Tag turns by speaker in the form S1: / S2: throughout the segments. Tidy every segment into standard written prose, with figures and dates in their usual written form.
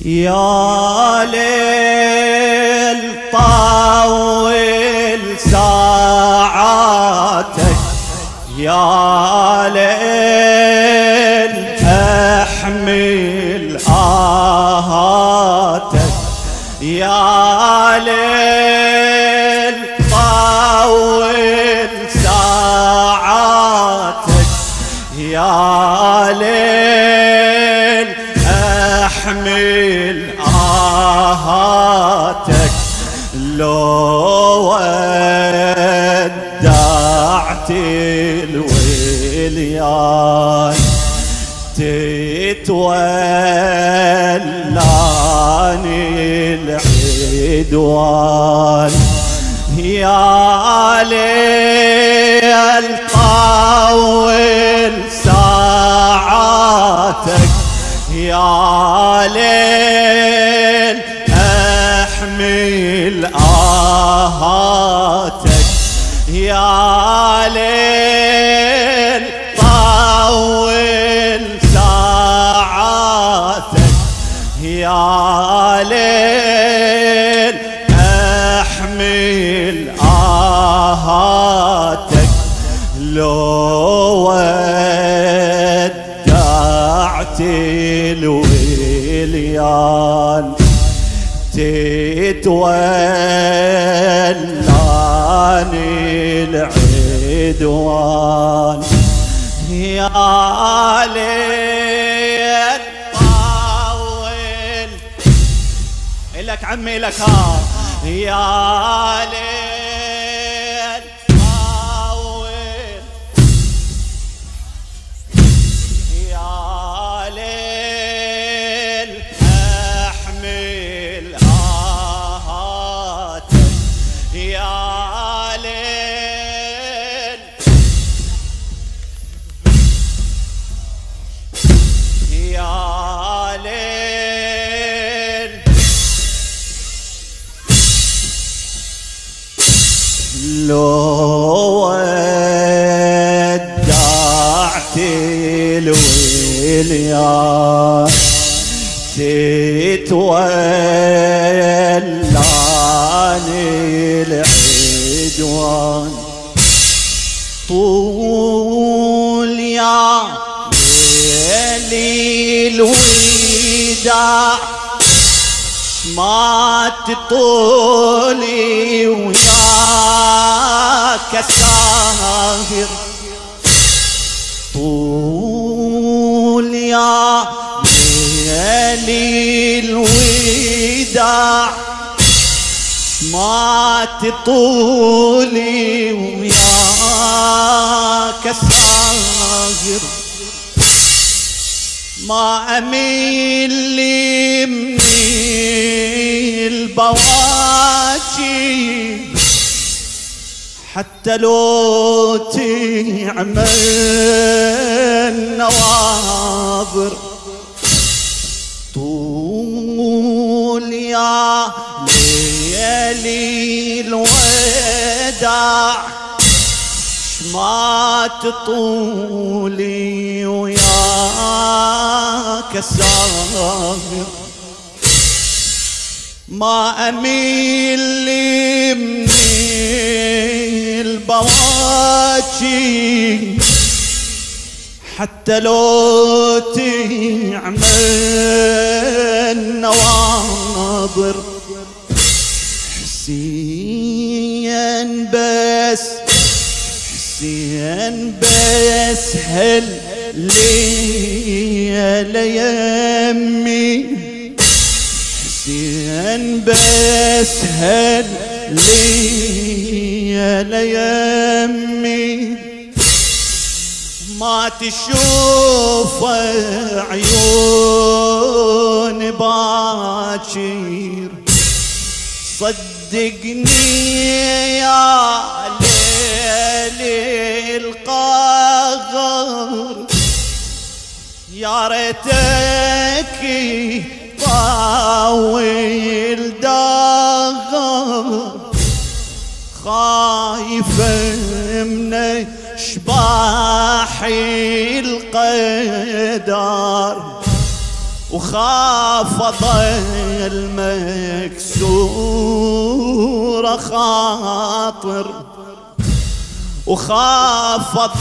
S1: يا ليل طول ساعاتك، يا ليل احمل آهاتك، يا ليل طول ساعاتك، يا ليل احمل آهاتك. لو ودعت الوليان تتولاني العدوان، يا ليل طول ساعاتك، يا ليل احمل آهاتك، يا ليل طول ساعاتك، يا ليل احمل آهاتك. لو ودعت الوليان تتولاني العدوان، يا ليل طول. إلك عمي لك يا ليل طول، يا ليل احمل آهاتك، يا ليل، يا ليل. لو ودعت الوليان تتولاني العدوان، طول يا ليلي الوداع ما تطولي وياك ساهر، طول يا ليلي الوداع ما تطولي وياك ساهر، ما أميل لي من البواكي حتى لو تعمل نواظر، طول يا ليالي الوداع ما تطولي وياك ساهر، ما أميل لي من البواكي حتى لو تعمل نواظر، حسين بس، حسين بس هل ليلة يمي، حسين بس هل ليلة يمي، ما تشوف عيون باكر، صدقني يا ليل القهر، يا ريتك طاول دهر، خايفة من شباح القدر، وخافض المكسور خاطر، وخافض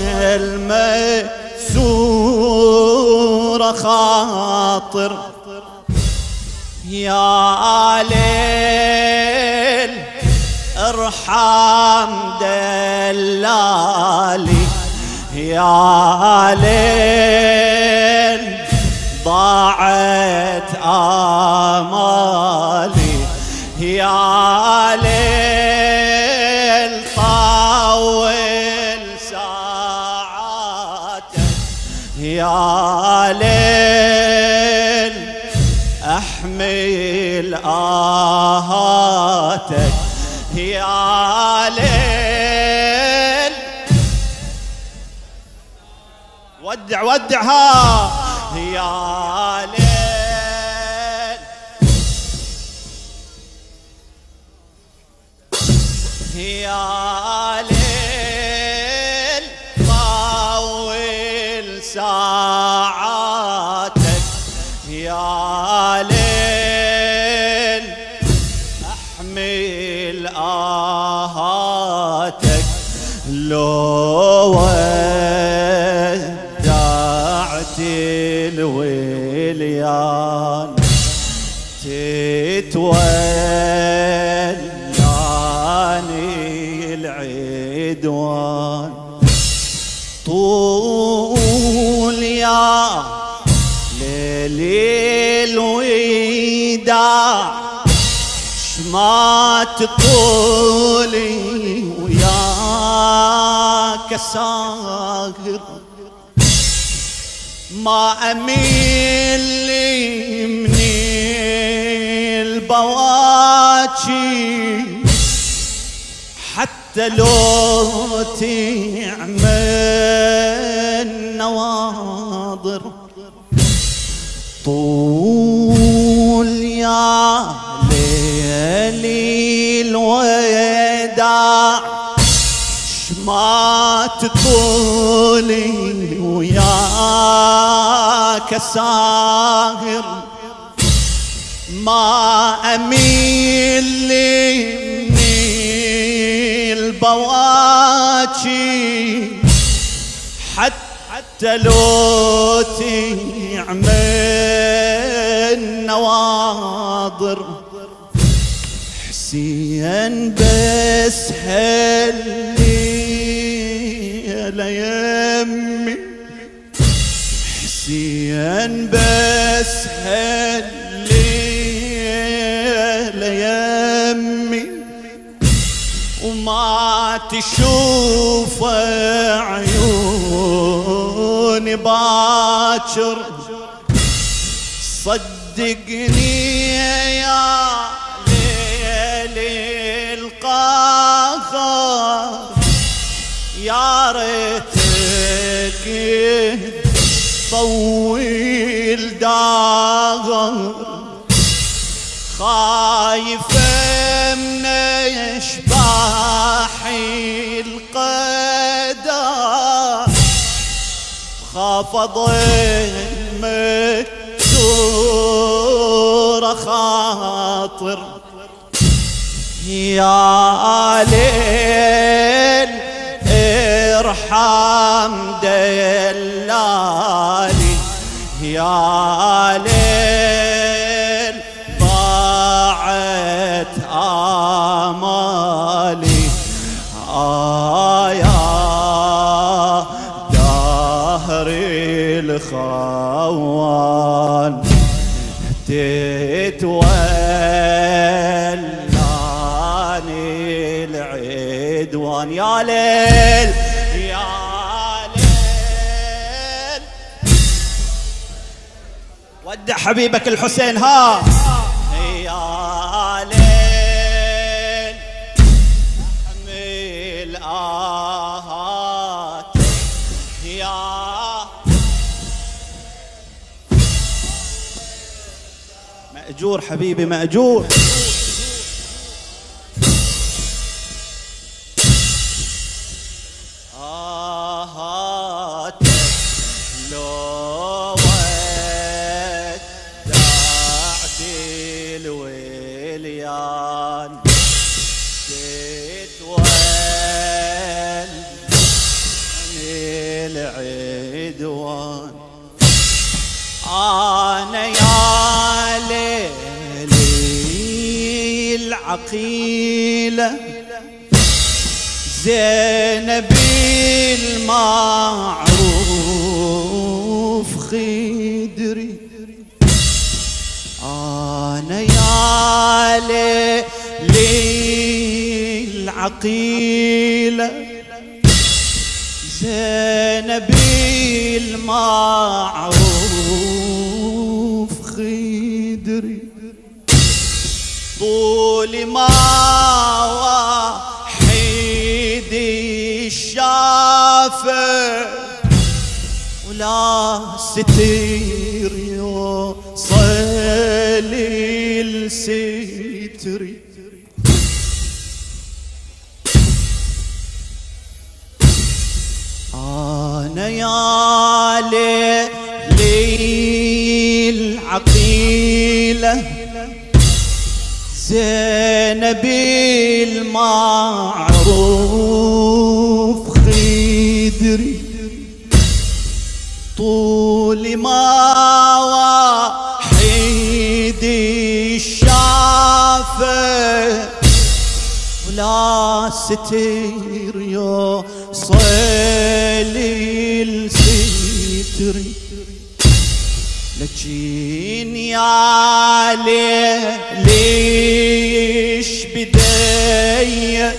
S1: المكسور خاطر. يا ليل ارحم دلالي، يا ليل ضاعت آمالي، يا ليل طول ساعاتك، يا ليل احمل آهاتك، يا ليل ودع ودعها، يا ليل يا ليل طول ساعاتك، يا ليل احمل آهاتك. لو ودعت الوليان تتولاني العدوان، طول يا ليلي الوداع شما تطولي وياك ساهر، ما أميل لي من البواكي حتى لو تعمل نواظر. طول يا ليلي الوداع شما تطولي وياك ساهر، ما أميل لي من البواكي حتى لو تعمل نواظر. حسين بس هلي ليمي، حسين بس هلي ليمي، وما تشوف عيوني باكر. صدقني يا ليلي القاهر، يا ريتك طويل داغر، خايفة من اشباح القدر، خاف ضيم مكسور خاطر. يا ليل ارحم دلالي، يا ليل ضاعت آمالي، يا دهري الخوان تتولاني العدوان. يا ليل يا ليل ودع حبيبك الحسين، ها يا ليل احمل آهات، يا مأجور حبيبي مأجور. العقيلة زينب المعروف خدري. أنا يا للعقيلة زينب المعروف خدري. طول ما وحيد الشافة ولا ستير يوصل الستري. أنا يا للعقيلة زينب المعروف خدري. طول ما وحيد الشافة ولا ستير يوصل الستري. لكن يا ليش بداية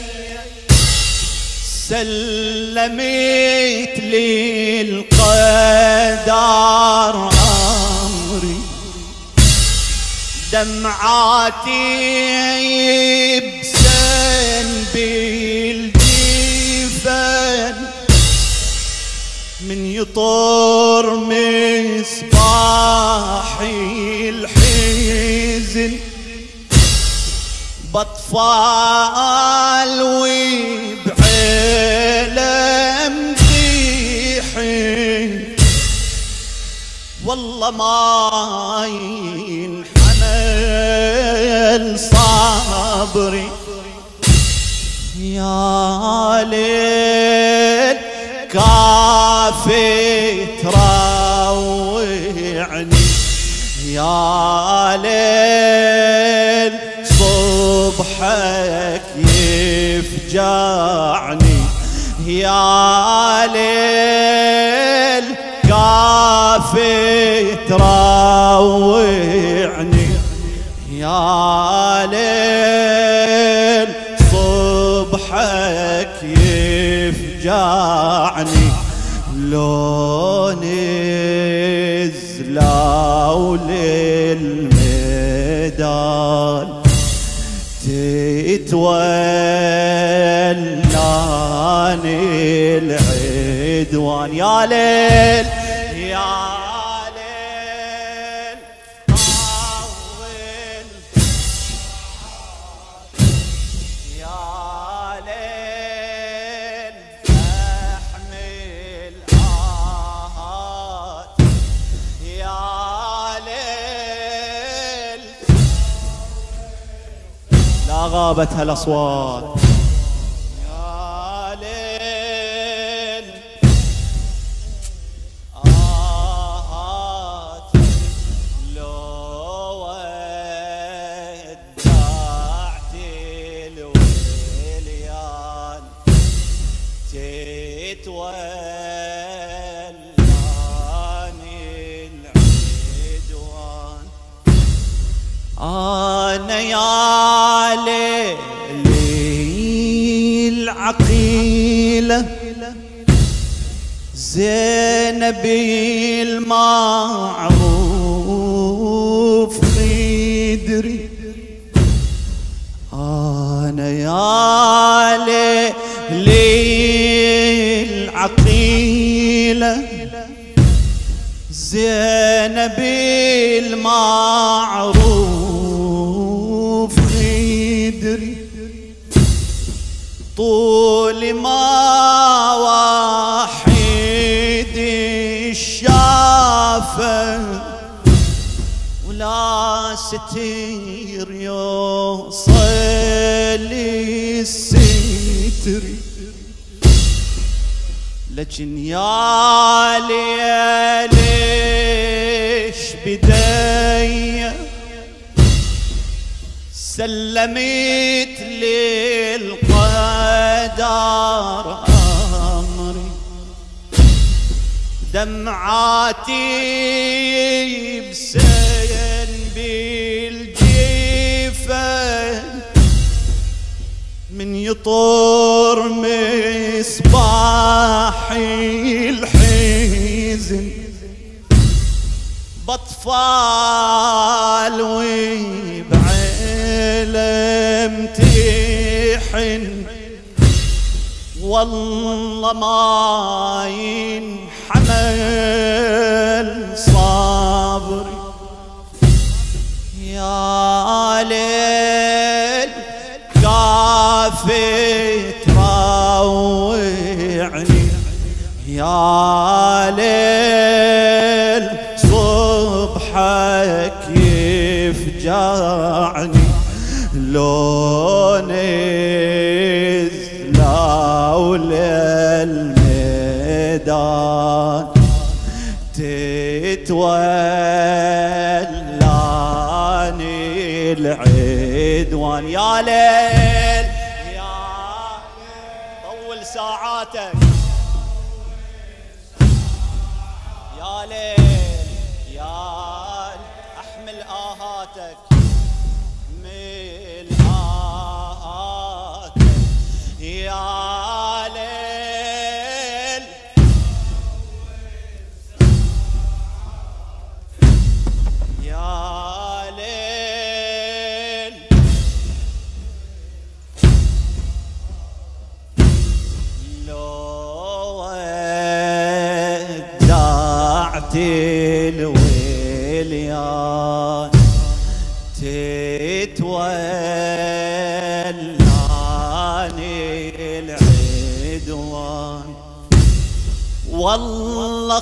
S1: سلمت للقدر أمري. دمعاتي يبسن بالجفن من يطور مصباحي الحزن. بطفال وبعلم ذيحي والله ما ينحمل صبري. يا ليل كافي تروعني. يا ليل صبحك يفجعني. يا ليل كافي تروعني. يا ليل صبحك يفجعني. لو نزلوا للميدان تتولاني العدوان. يا ليل يا ليل طول. يا ليل احمل آهات. يا ليل لا غابت هالأصوات. يا ليل آهات لو ودعت الوليان تتولاني العدوان. أنا يا للعقيلة زينب المعروف خدري. أنا يا للعقيلة زينب المعروف خدري. طول ما وحيد الشافة ولا ستير يوصل الستري. لكن يا ليش بداية سلمت للقدر أمري، دمعاتي بسين بالجيفة، من يطور مصباحي الحزن، بطفال وبعلم تحن، والله ما ينحمل صبري. يا ليل كافي تروعني، يا ليل صبحك يفجعني، لو نزلوا للميدان تتولاني العدوان. يا ليل يا طول ساعاتك، يا ليل يا احمل آهاتك من آهاتك، يا ليل يا ليل لو ودعت الوليان تتولاني العدوان، والله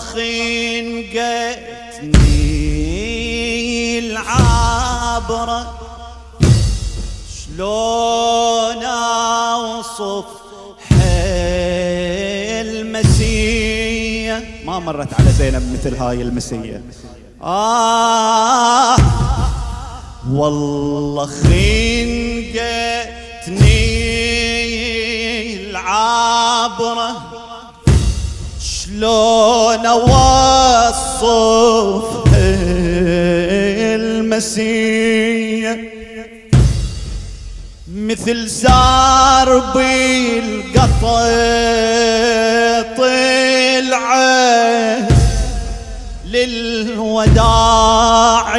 S1: خنقتني العبرة، شلون اوصف المسية، ما مرت على زينب مثل هاي المسية. والله خنقتني العبرة، شلون اوصف المسية، مثل سارب القطط العين للوداع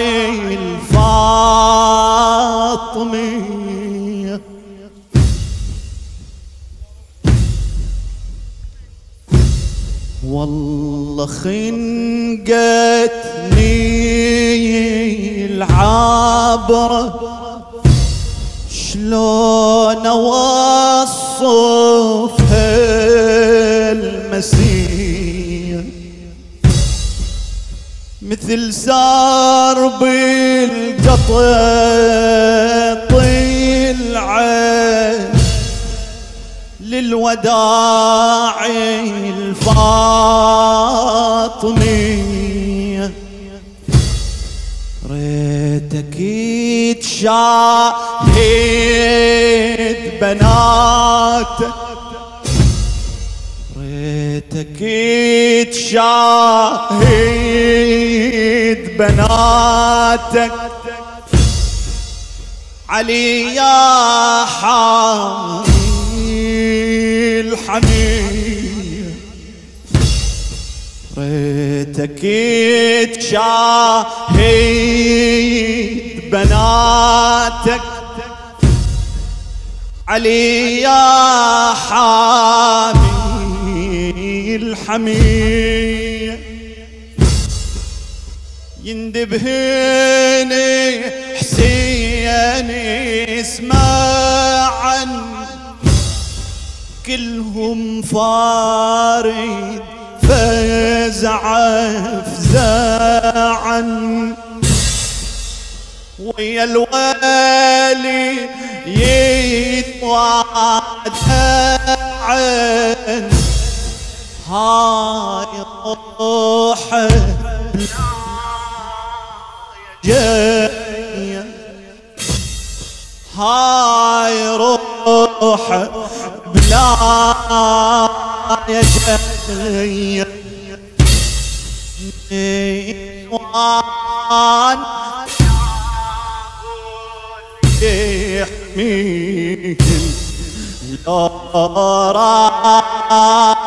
S1: الفاطمية، والله خنقتني العبرة، شلون اوصف المسير، مثل سارب القطط العين للوداع الفاطمية، ريتك تشاهد بناتك، ريتك تشاهد بناتك، علي يا حامي الحمية، ريتك تشاهد بناتك، علي يا حامي الحمية، يندبهني حسين اسمعا، كلهم فارد فزع فزاعا، ويا الوالي يتوادعن، هاي روحه جاية، هاي روح بلا يا جاي نسوان يحميك لو راح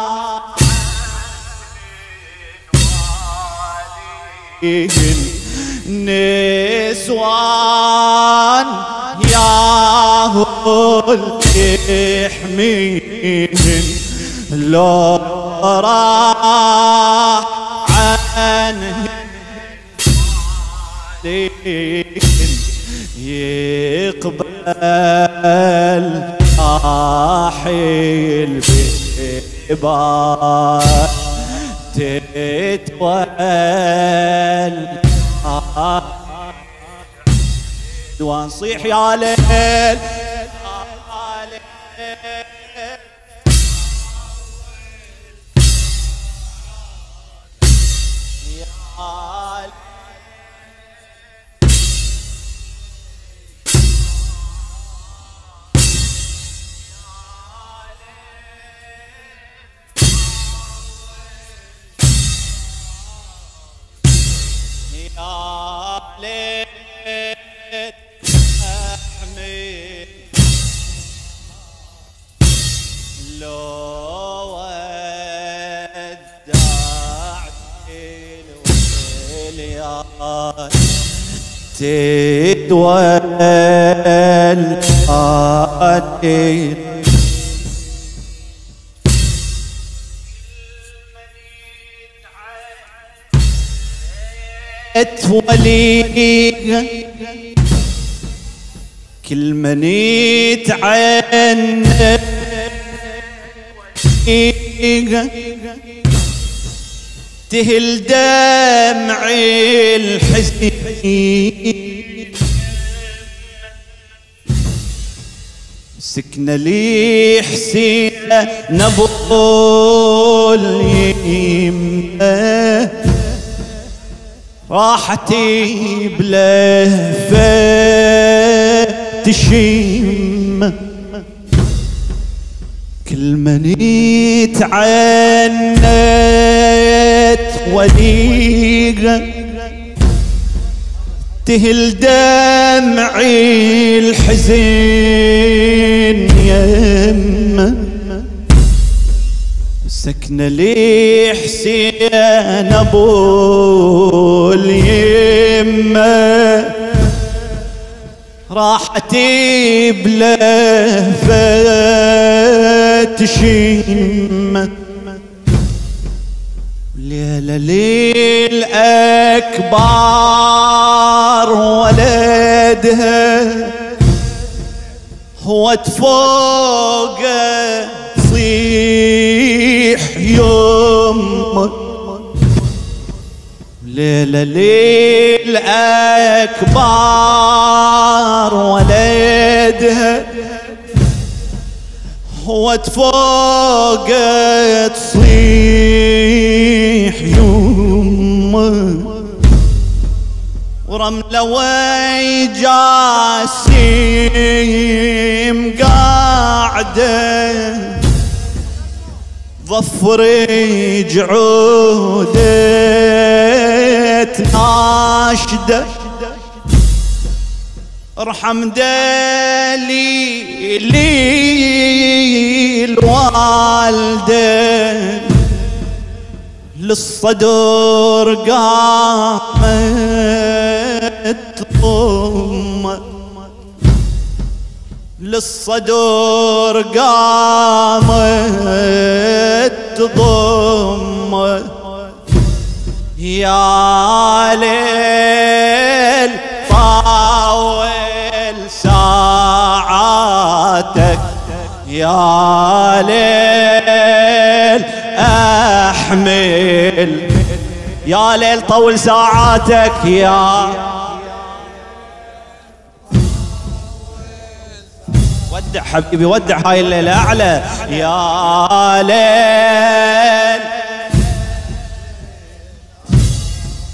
S1: نسوان ياهو يحميهن لو راح عنهن يقبل حاحل ببال تتول ونصيح يا ليل تتول قادر تولي كل من يتعنى تهل دمع الحزن سكنة لي حسين نبول يمه راحتي بلهفة تشيم كل من يتعنت وليقة تهل دمع الحزن يمه سكنة لي حسين ابو اليمه راحتي بلهفة تشيم ليلة ليل أكبر ولدها هو تفوقه صيح يمه ليلة ليل أكبر ولدها هو تفوقه تصيح يمه ورملة وجاسيم قاعدة ظفر جعودة ناشدة ارحم دلي لي الوالدة للصدر قامت ضم للصدر قامت تضم يا ليل طاول ساعاتك يا ليل احمل يا ليل طول ساعاتك يا ودع حبيبي ودع هاي الليلة أعلى يا ليل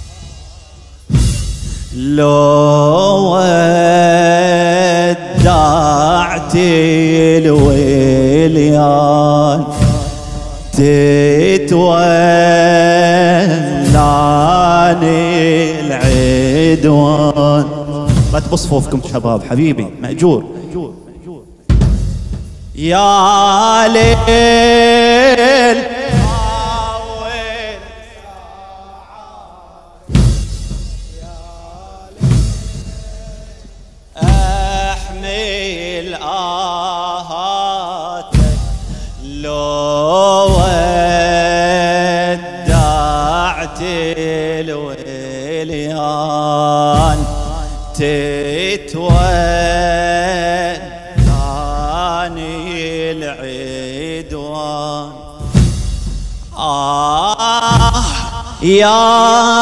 S1: لو ودع الوليان تتولاني العدوان. رتبوا صفوفكم شباب حبيبي مأجور. يا ليل احمل آهاتك لو ودعت الوليان تتولاني العدوان. يا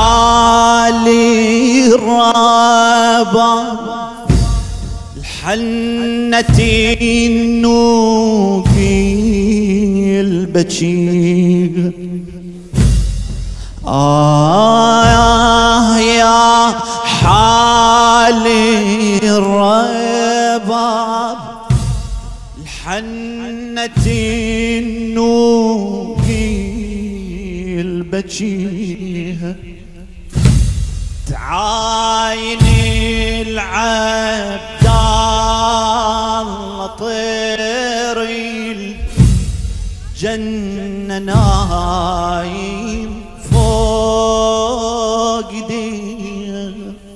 S1: حالي الربا الحنتي النوكي البشير. يا حالي الرباب الحنتي النوكي البشير. تعايني العبد الله طيري الجنة نايم فوق ديه.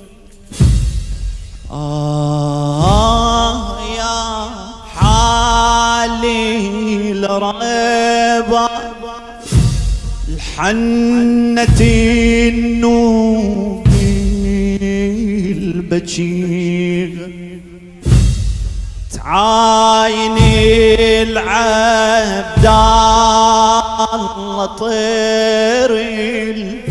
S1: يا حالي الربا الحنتي النوبي البشير. تعايني العبد الله طيري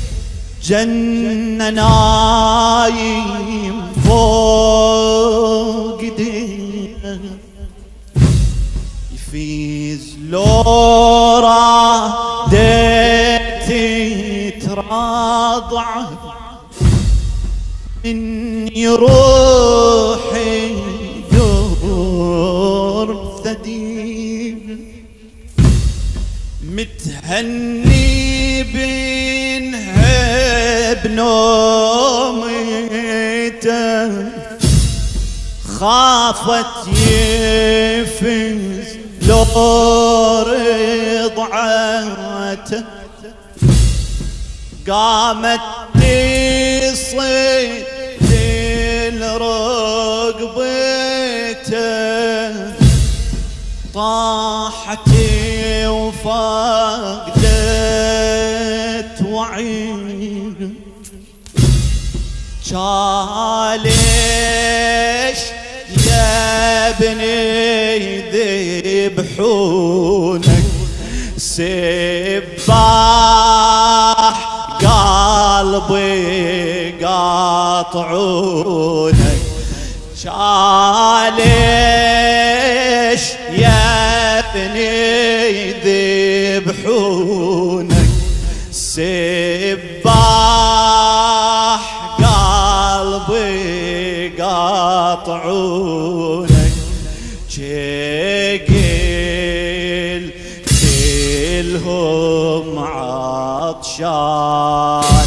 S1: الجنة نايم فوق ديه. يفيز لورا ديتي تراضع من يروحي دور ثديب. متهني بينها بنومته خافت يفز لو رضعته. قامت تصيد لرقبته طاحت وفقدت وعيه. ليش يا ابني ذبحونك سباح قلبي قاطعونك. ليش يا ابني ذبحونك سباح قلبي قاطعونك. قلت لهم عطشان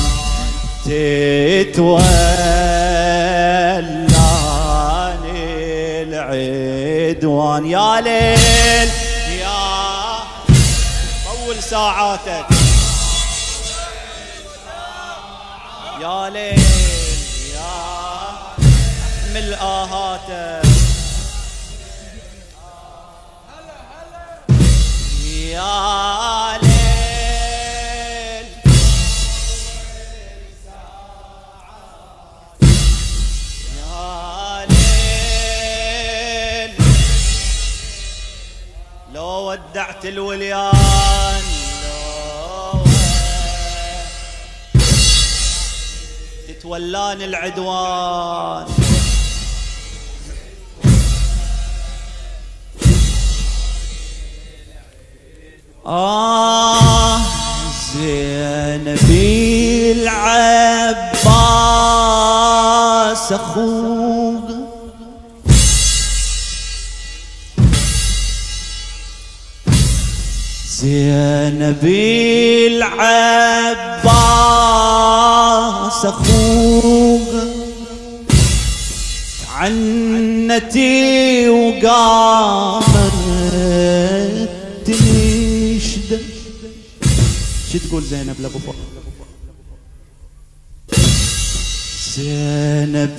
S1: تتولاني العدوان. يا ليل يا طول ساعاتك يا ليل يا احمل آهاتك يا ليل يا ليل. لو ودعت الوليان تتولاني العدوان. زينبي العباس أخوك زينب العباس اخوها عنتي وقامت تنشده. شو تقول زينب لابو فضل؟ زينب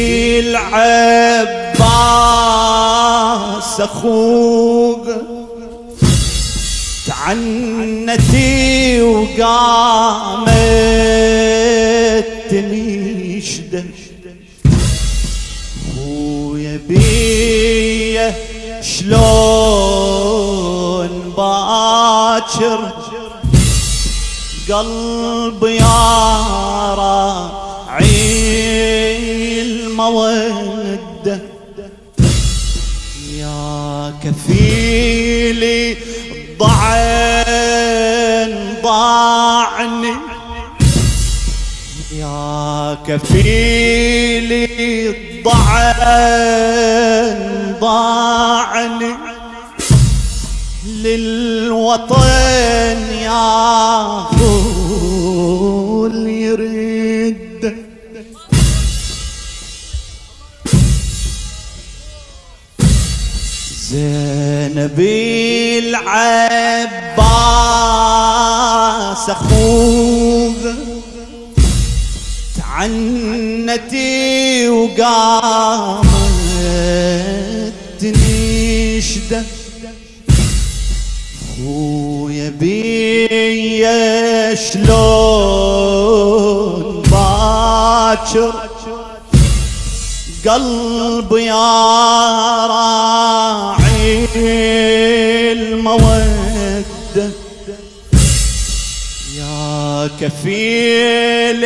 S1: العباس اخوها تعنتي وقامت تنشده. خويا بيه شلون باكر قلبي يا راعي المودة يا كفيلي ضاعني يا كفيلي ضاعني للوطن يا خول يرد. زينب العباس اخوها تعنتي وقامت تنشده. خويا بيه شلون باكر قلبي يا راعي المودة يا كفيل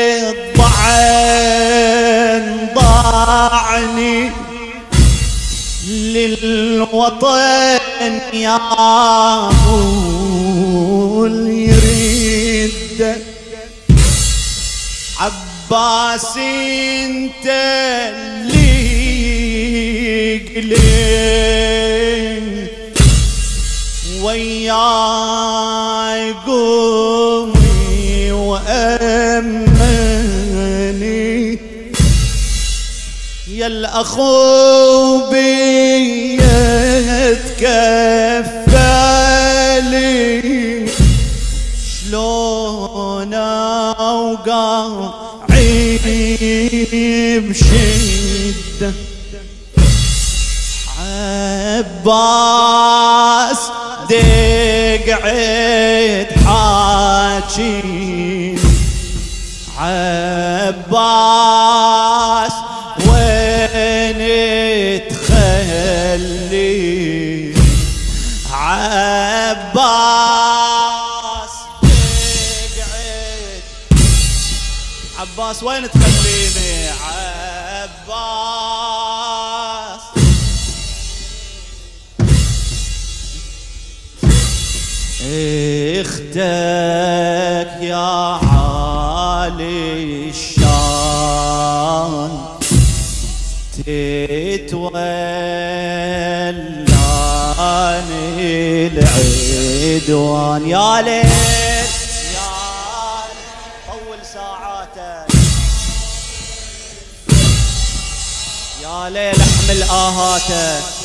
S1: ضاعني للوطن يا مول يريد. عباس انت اللي قلت وياي قومي وامني يا الاخو بيتكفلي شلون اوقع بشدة. عباس دقعد حاجي عباس وين تخلي عباس دقعد عباس وين تخليني عباس اختك يا عالي الشان تتولاني العدوان يا ليل يا طول ساعاتك يا ليل احمل آهاتك